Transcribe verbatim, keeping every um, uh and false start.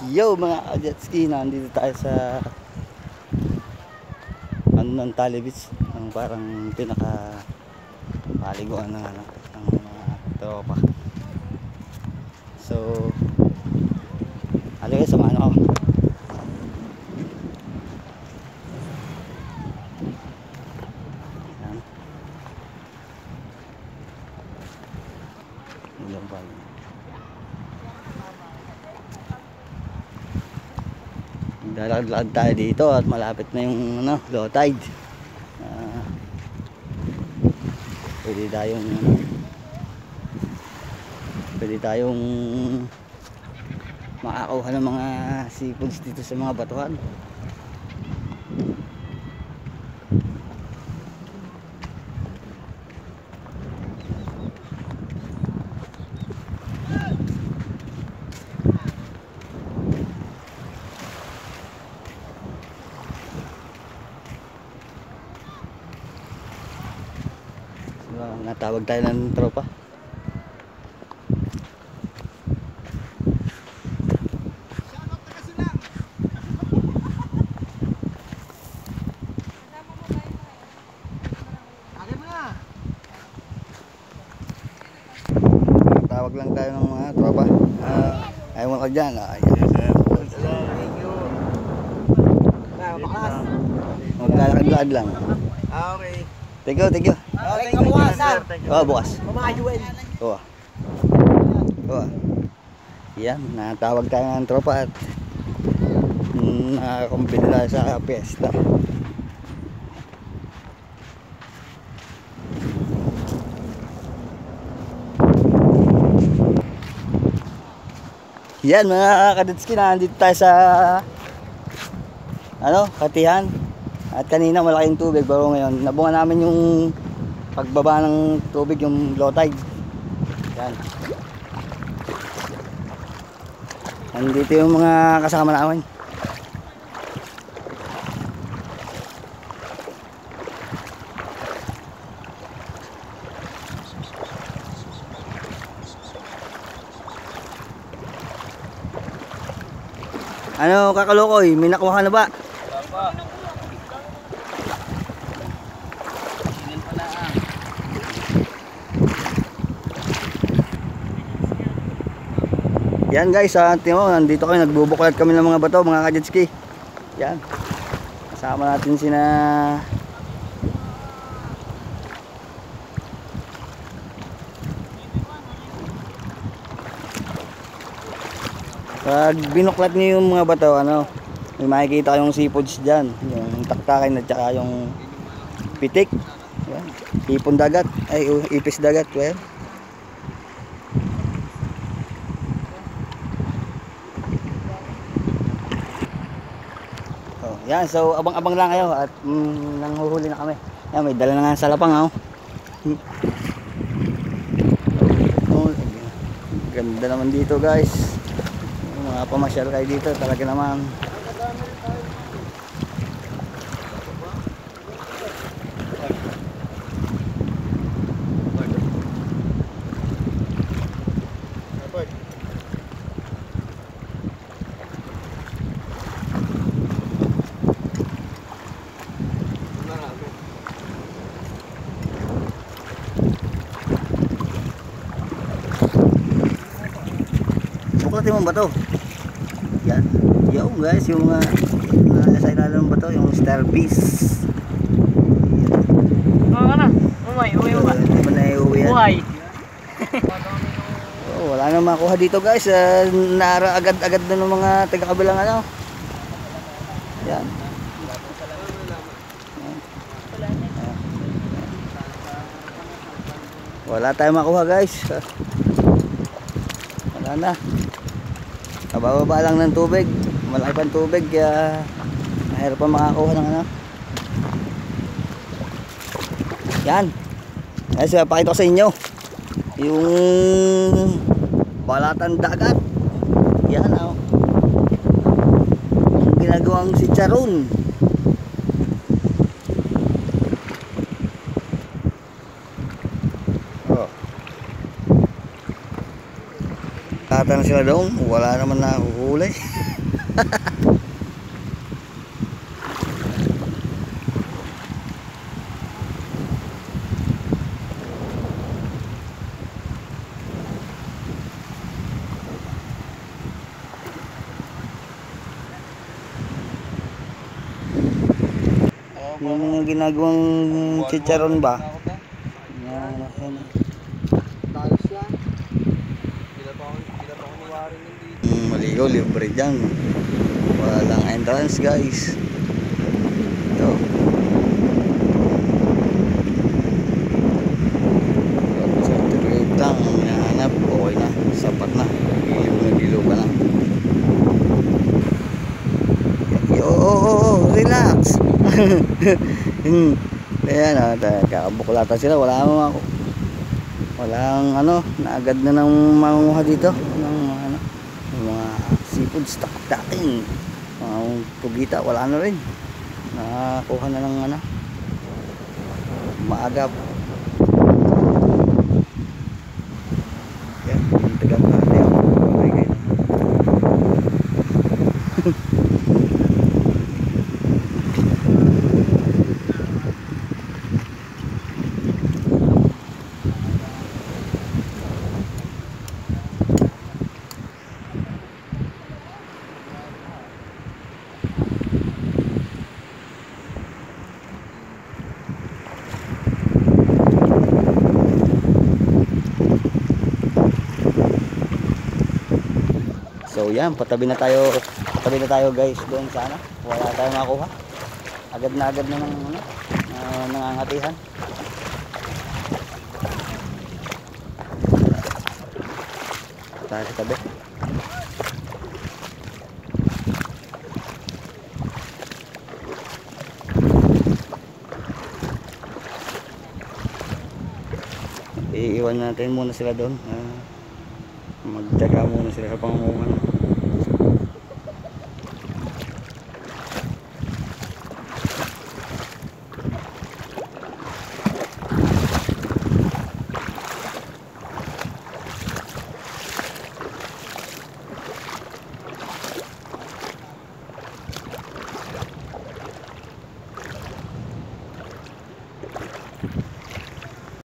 Yo mga jet ski, nandito tayo sa ano ng Tali Beach, ang parang pinaka paliguan ng ano ng mga tropa. So halika, samahan ako. Yan. Yan pa. Lalakad tayo dito at malapit na yung ano, low tide. Uh, pwede tayong ano, pwede tayong makakuha ng mga seafoods dito sa mga batuhan. Natawag tayo ng tropa. Natawag lang tayo ng mga tropa. Uh, ayaw mo ka dyan. Uh, Maglalakad-lakad lang. Ah, okay. Thank you, thank you. Oh, thank you, bukas, sir. Oh, bukas. Mamayuin. Oo. Oo. Yan, natawag tayo ng tropa at mm, nakakumpili tayo sa piyesta. Yan mga kadetski, nandito tayo sa ano, Katihan. At kanina malaking tubig, pero ngayon nabunga namin yung pagbaba ng tubig, yung low tide. Yan. Nandito yung mga kasama namin. Ano kakalokoy, may nakuha ka na ba? Yan guys, sa atin mo, nandito kami, nagbubuklat kami ng mga bato, mga ka-jet ski. Yan. Kasama natin sina pag binuklat niyo yung mga bato, ano, may makikita kayong seafoods dyan, yung taktakin at saka yung pitik. Yan. Ipon dagat, ay ipis dagat. Well, yan, so abang-abang lang kayo at mm, nanghuhuli na kami. Yan, may dala na nga sa lapang, oh. Oh, ganda naman dito guys. Yung mga pamasyal kayo dito, talaga naman. Buklatin mo ba to? Yan. Yung guys, yung uh, nasa ilalim ng bato, yung starfish. Oo ka na. Umay, umay ba? Hindi mo na iuwi yan. Umay. Oh, wala na makuha dito guys. Uh, Nara agad-agad na ng mga taga-kabilang ano. Yan. Wala tayong makuha guys. Wala na. Kabababa lang ng tubig, malaki pang tubig, kaya mahirap pa makakuha ng ano. Yan. Kasi pakita ko sa inyo yung balatan dagat. Yan, oh. Yung ginagawang si Charon. Bukulatan na sila doon. Wala naman na uhuli. Yung mga ginagawang chicharon ba? Yan, yan. Talos yan. Mm, maligo, libre dyan. Walang entrance guys. Ito. Certificate lang ang hinahanap. Okay na, sapat na. Giliw na giliw ka na. Oo, oo, oo, relax. Hmm. Ayan, ah, kakabukulatan sila. Wala mga walang ano, naagad na ng mangunguha dito ng ano, ng mga seafood stock dating. Mga pugita, wala na rin. Nakakuha na ng ano, maagap. Yan, yung tagang kate. Okay, okay. So yan, patabi na tayo, patabi na tayo guys doon sa ano. Wala tayong makuha. Agad na agad na ng ano, uh, nangangatihan. Tayo sa tabi. Iiwan natin muna sila doon. Uh, magtyaga muna sila sa pangunguhan.